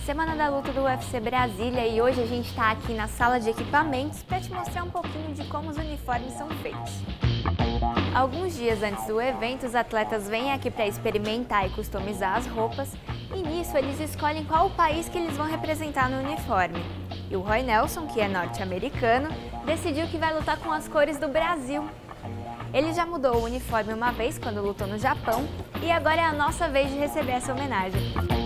Semana da luta do UFC Brasília e hoje a gente está aqui na sala de equipamentos para te mostrar um pouquinho de como os uniformes são feitos. Alguns dias antes do evento, os atletas vêm aqui para experimentar e customizar as roupas e nisso eles escolhem qual o país que eles vão representar no uniforme. E o Roy Nelson, que é norte-americano, decidiu que vai lutar com as cores do Brasil. Ele já mudou o uniforme uma vez quando lutou no Japão e agora é a nossa vez de receber essa homenagem.